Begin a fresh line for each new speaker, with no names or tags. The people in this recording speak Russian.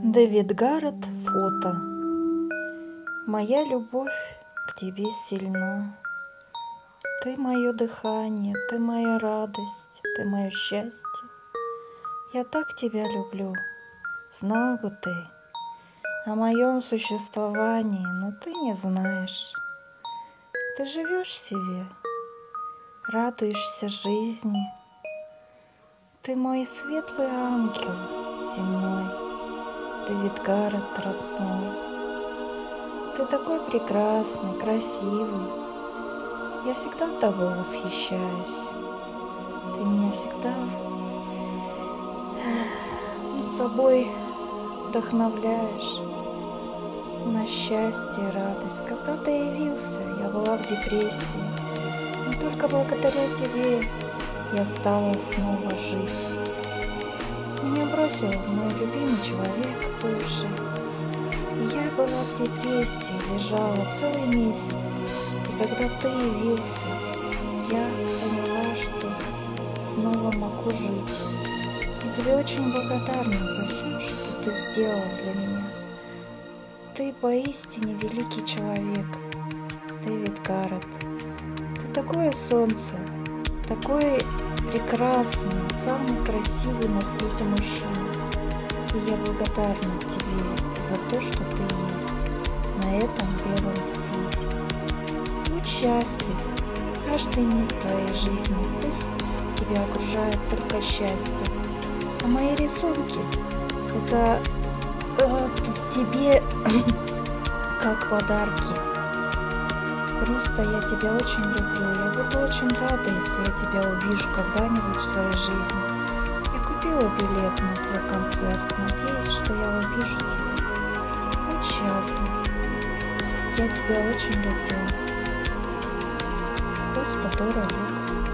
Дэвид Гаррет. Фото. Моя любовь к тебе сильна. Ты мое дыхание, ты моя радость, ты мое счастье. Я так тебя люблю, знал бы ты о моем существовании, но ты не знаешь. Ты живешь себе, радуешься жизни. Ты мой светлый ангел земной, Дэвид Гаррет родной. Ты такой прекрасный, красивый. Я всегда тобой восхищаюсь. Ты меня всегда собой вдохновляешь на счастье и радость. Когда ты явился, я была в депрессии. Но только благодаря тебе я стала снова жить. Меня бросил мой любимый человек, бывший. И я была в депрессии, лежала целый месяц. И когда ты явился, я поняла, что снова могу жить. Я тебе очень благодарна за все, что ты сделал для меня. Ты поистине великий человек, Дэвид Гаррет. Ты такое солнце, такой прекрасный, самый красивый на свете мужчина. И я благодарна тебе за то, что ты есть на этом белом свете. Будь счастлив каждый миг твоей жизни, пусть тебя окружает только счастье. А мои рисунки — это тебе как подарки. Просто я тебя очень люблю. Я буду очень рада, если я тебя увижу когда-нибудь в своей жизни. Я купила билет на твой концерт. Надеюсь, что я увижу тебя. Будь счастлив. Я тебя очень люблю. Просто Дора Люкс.